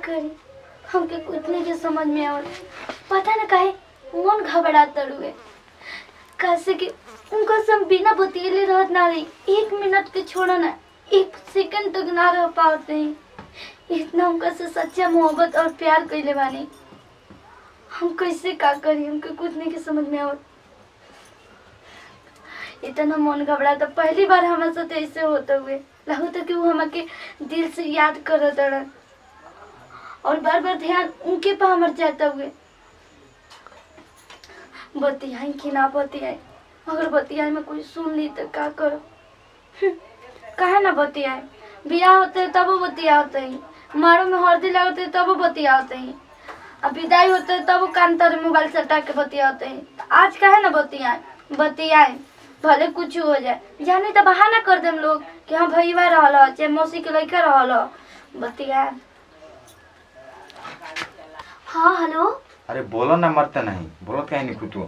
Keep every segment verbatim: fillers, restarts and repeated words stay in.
करी हमके कुछ नहीं के समझ में आवत। पता न काहे मन घबरात तड़ुए कैसे कि उनका सब बिना बतियले रहत ना रही। एक मिनट के छोड़ो ना एक सेकंड तक ना रह पाते हैं। इतना उनका से सच्चा मोहब्बत और प्यार कैले बानी हम कैसे का करी हमके कुछ नहीं के समझ में आवत। इतना मन घबरा तो पहली बार हमारे साथ ऐसे होते हुए लगो तो कि वो हमके दिल से याद करत रहा और बार बार ध्यान उनके पर हमर जाता हुए। बतियाई कि ना बतियाई अगर बतियाई में कोई सुन ली तो क्या करो। कहे ना बतियाई बियाह होते तब वो बतिया होते ही मारो में हल्दी लगते तब वो बतिया होते ही अब विदाई होते तब वो कान तर मोबाइल सटा के बतिया होते ही। आज कहे ना बतियाई बतियाई भले कुछ हो जाए जाने तो बहाना कर देम लोग कि हाँ भैया रहल चाहे मौसी के लड़का रहल बतिया। हाँ हेलो। अरे बोलो ना मरते नहीं बोलो कहीं नहीं तू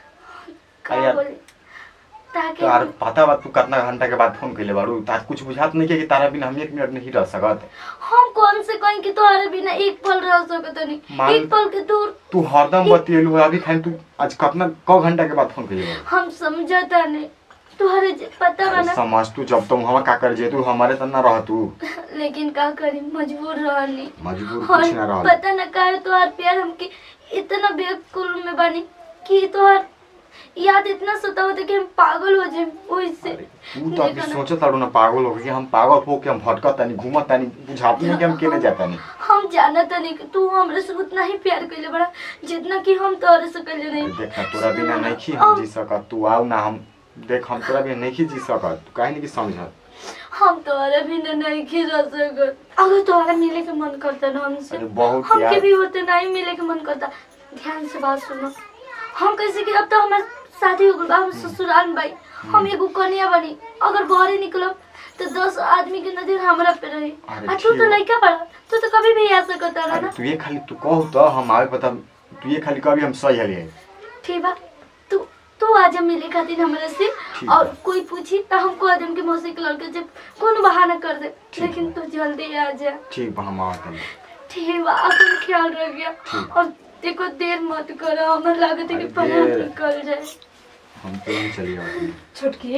का बोले ताकि तो यार पता बात तू कितना घंटा के बाद फोन कैले बारू तार कुछ बुझात नहीं के कि तारा बिना हम एक मिनट नहीं रह सकत। हम कौन से कहीं कि तोहरे बिना एक पल रह सकत नहीं एक पल के दूर तू हरदम बतियलू अभी खान तू आज कितना कौ घंटा के बाद फोन कैले बारू। हम समझता नहीं तोहरे पता बना समझ तू जब तुम हम का कर जे तू हमारे तना रह तू लेकिन का करी मजबूर रहनी मजबूर कुछ ना रह पता न काहे तोहर प्यार हमके इतना बेकुल में बनी कि तोहर याद इतना सतावत है कि हम पागल हो जाए ओइसे। तू तो अभी सोचत तारू ना पागल हो कि हम पागल हो के हम भटकत नहीं घूमत नहीं बुझात नहीं कि हम केने जाता नहीं। हम जानत नहीं कि तू हमरे से उतना ही प्यार कइले बड़ा जितना कि हम तोरे से कइले नहीं। देख तोरा बिना नहीं खी हम जी सकत तू आओ ना हम देख हम तोरा बिना नहीं जी सकत तू काहे नहीं कि समझत हम तोरे बिना नहीं खी रह सकत। अगर तोरा मिले के मन करता ना हमसे बहुत हमके भी होते नहीं मिले के मन करता। ध्यान से बात सुनो हम कैसे कि अब तो हमारे शादी हो गई हम ससुराल में भाई हम एगो कन्या बनी अगर बाहर निकलब तो दस आदमी के नजर हमरा पे रही। आ तू तो लड़का बड़ा तू तो कभी भी आ सकता है ना। तू ये खाली तू कहो तो हम आवे पता तू ये खाली कभी हम सही हले ठीक बा तू तू आज मिले खातिर हमरा से और कोई पूछी तो हमको आदम के मौसी के लड़के जब कौन बहाना कर दे लेकिन तू जल्दी आ जा। ठीक बा हम आवत हैं। ठीक बा अपन ख्याल रखिया और देखो देर मत करो हमार लागत है कि पता निकल जाए। हम तो नहीं चली आते छोटकी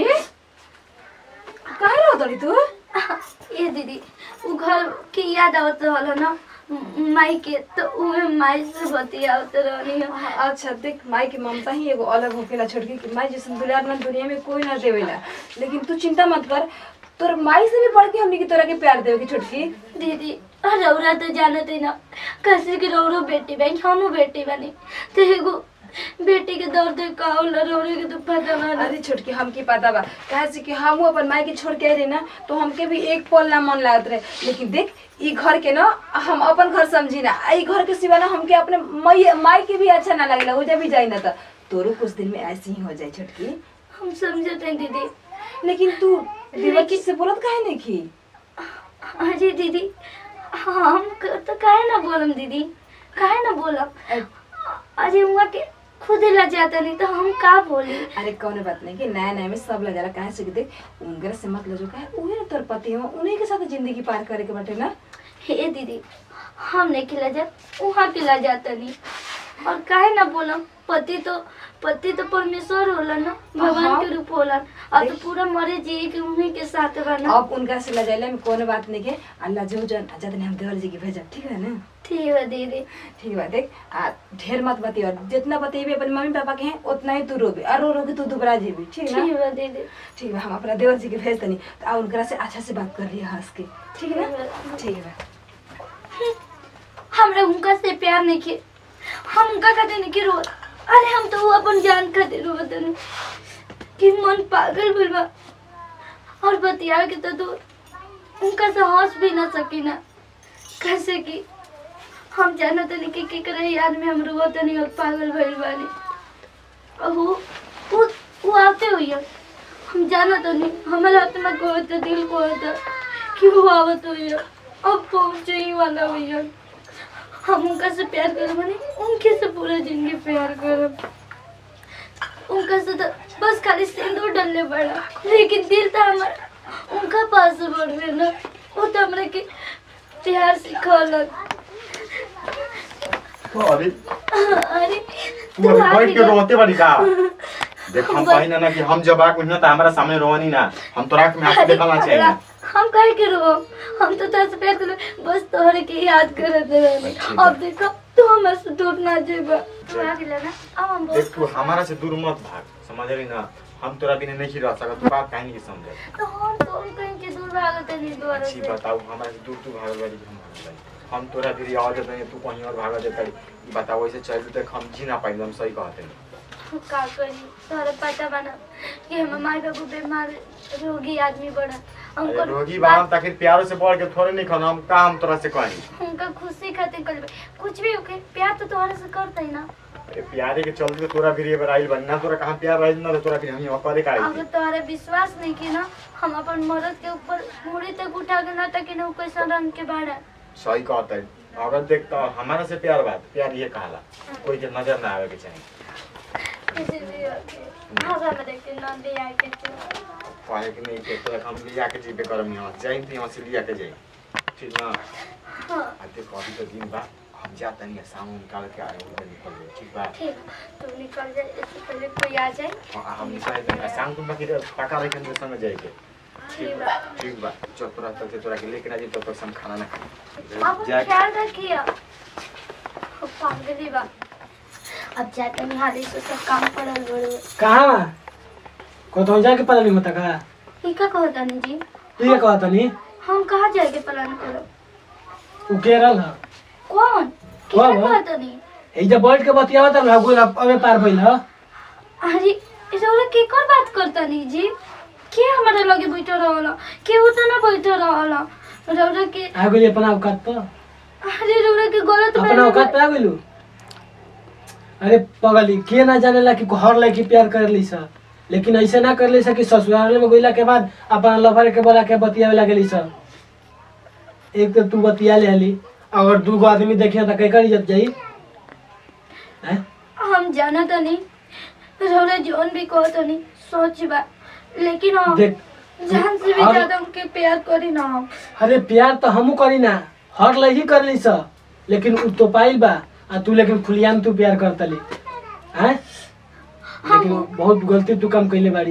काहे रो दड़ी तू ये दीदी वो घर के याद आवत रहल ना माई के तो उहे माई से बतियावत रहनी। अच्छा देख माई के ममता ही एगो अलग होकेला छोटकी कि माई जैसे दुलार ना दुनिया में कोई ना देवेला। लेकिन तू चिंता मत कर तोर माई से भी बढ़ के हमनी की तोरा के प्यार देवे की छोटकी। दीदी रौरा तो जानते ही ना कैसे कि रौरो बेटी बहन हमू बेटी बनी तो एगो बेटी के दर्द का होला रौरे के तो पता ना। अरे छोटकी हम की पता बा कहे से कि हम अपन माई के छोड़ के रहे ना तो हमके भी एक पल ना मन लागत रहे। लेकिन देख ई घर के ना हम अपन घर समझी ना ई घर के सिवा ना हमके अपने माई माई के भी अच्छा ना लगेला हो जा भी जाई ना तो तोरो कुछ दिन में ऐसे ही हो जाए छोटकी। हम समझते हैं दीदी लेकिन तू दीदी से बोलत काहे नहीं की। अरे दीदी हम तो काहे ना बोलम दीदी काहे ना बोलम। अरे हुआ के खुद ला जाता नहीं तो हम का बोली। अरे कौन बात नहीं कि नया नया में सब लग जाला काहे से कि देख उनकर से मत लजो काहे उहे ना तोर पति हो उन्हीं के साथ जिंदगी पार करे के बाटे ना। हे दीदी हम नहीं खिला जा वहाँ खिला जाता नहीं और काहे ना बोलम पति तो पति तो परमेश्वर होला ना भगवान के रूप होला और तो पूरा मरे जी के उन्हीं के साथ बना। अब उनका से लजाइले में कोनो बात नहीं के अल्लाह जो जन जतने हम देवर जी की भेजा ठीक है ना। ठीक है दीदी ठीक है देख आ ढेर मत बती और जितना बतेबे अपन मम्मी पापा के हैं उतना ही तू रोबे और रो रो के तू दुबरा जेबी ठीक है ना। ठीक है दीदी ठीक है हम अपना देवर जी के भेज तनी तो आ उनकरा से अच्छा से बात कर लिया हंस के ठीक है ना। ठीक है हमरा उनका से प्यार नहीं के हम उनका कहते नहीं कि रो अरे हम तो वो अपन जान खातिर रोत नहीं कि मन पागल भइल और बतिया के तो दूर उनका से हंस भी ना सकी ना कैसे कि हम जानते नहीं कि के करे याद में हम रोत नहीं और पागल भइल बानी और वो वो वो आते हुई हम जाना तो नहीं हमारा आत्मा को होता दिल को होता कि वो आवत हुई अब पहुंचे ही वाला हुई हम उनका से प्यार कर बने उनके से पूरा जिंदगी प्यार कर उनका से तो बस खाली सिंदूर डालने पड़ा लेकिन दिल तो हमारा उनका पास बढ़ गया ना वो तो हमारे के प्यार सिखौलक अरे अरे तू अभी बैठ के रोते बड़ी का देख हम कहीं ना ना कि हम जब आके ना तो हमारा सामने रोनी ना हम तोरा के में आंख देखना चाहिए ना हम काहे के रो हम तो तोरा से प्यार कर बस तोहरे के याद करत रहे अब देखो तू हमसे से दूर ना जेबा तू आ गेला ना अब हम देख तू हमारा से दूर मत भाग समझ रही ना हम तोरा बिना नहीं रह सकत तू बात काहे नहीं समझे तो हम तो कहीं के दूर भागत नहीं दोबारा अच्छी से बताओ हमारा से दूर तू भागल वाली हम भागल हम तोरा भी आवाज नहीं तू कहीं और भागा देता ई बताओ ऐसे चल तक हम जी ना पाइल हम सही कहते हैं का करी तोहरा पता बना कि हम माई बाबू बीमार रोगी आदमी बड़ा अरे रोगी बाम ताकि प्यार से बढ़ के थोड़े नहीं खाना हम काम तोरा से कहीं उनका खुशी खातिर कर कुछ भी होके प्यार तो तोहरा से करता ही ना अरे प्यारे के चलते तो तोरा भी बराइल बनना तोरा कहां प्यार रहिल ना तोरा फिर हम यहाँ करे का अगर तोहरा विश्वास नहीं की ना हम अपन मर्द के ऊपर मुड़ी तक उठा के ना तक ना कैसा रंग के बाड़ा सही कहता है अगर देखता हमारा से प्यार बात प्यार ये कहला कोई के नजर ना आवे के चाहिए किसी भी भाषा में देख के ना ले आए के काहे कि नहीं के तोरा हम लिया के जीबे करम यहाँ जाइन तो यहाँ से लिया के जाई ठीक ना हां आते कभी तो दिन बा हम जाता नहीं शाम निकाल के आए उधर निकल गए ठीक बा ठीक तू निकल जा इससे पहले कोई आ जाए हां हम निकल देंगे शाम को बाकी पका लेके हम संग जाएंगे ठीक बा ठीक बा चल तोरा तक से तोरा के लेके ना जी तो तक हम खाना ना अब ख्याल रखिए पागली बा अब जाके निहाली से सब काम पड़ल बड़े कहाँ को तो जाके पता नहीं होता का ई का कहता नहीं जी तू ये कहता नहीं हम कहाँ जाके प्लान करो उ केरल है कौन क्या कौन? कहता नहीं ए जब बैठ के बतियावत ना गोल अबे पार भइल ह अरे इसे के कर बात करता नहीं जी के हमारे लगे बैठा रहला के उतना ना बैठा रहला रौरा के आ गेली अपना औकात पर अरे रौरा के गलत अपना औकात पे आ गेलू अरे पगली के ना जानेला कि हर लड़की प्यार कर ली सा लेकिन ऐसे ना कर ली सा कि ससुराल में गइला के बाद अपना लवर के बोला के बतियावे लागली सा एक तो तू बतिया ले हली अगर दू गो आदमी देखिए तो केकर इज्जत जाई हैं हम जाना तो नहीं रौरा जोन भी कहता नहीं सोच बा लेकिन हम देख जान से भी हर- ज्यादा उनके प्यार करी ना हम अरे प्यार तो हमू करी ना हर लड़की कर ली सा लेकिन उ तो पाइल बा आ तू लेकिन खुलियाम तू प्यार करतली हैं लेकिन बहुत गलती तू काम कइले बाड़ी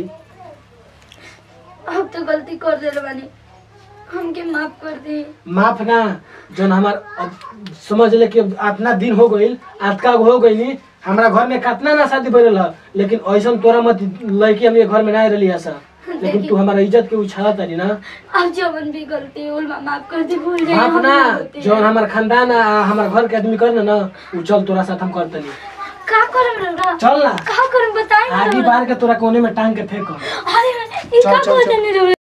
अब तो गलती कर देले बानी हमके माफ कर दी माफ ना जन हमार अब समझ ले कि इतना दिन हो गइल आजका हो गइनी हमरा घर में कितना ना शादी भइल ह लेकिन ऐसन तोरा मत लड़की हम ये घर में ना रहली हसा लेकिन तू हमारा इज्जत के उछाला तरी ना अब जवन भी गलती होल माफ कर दी भूल जाए माफ ना जौन हमार खानदान आ हमार घर के आदमी करना ना उ चल तोरा साथ हम करतनी का करम रौरा चल ना का करम बताई ना आगे रौरा। बार के तोरा कोने में टांग के फेंक अरे ई का चल, चल, चल। कहता नहीं रौरा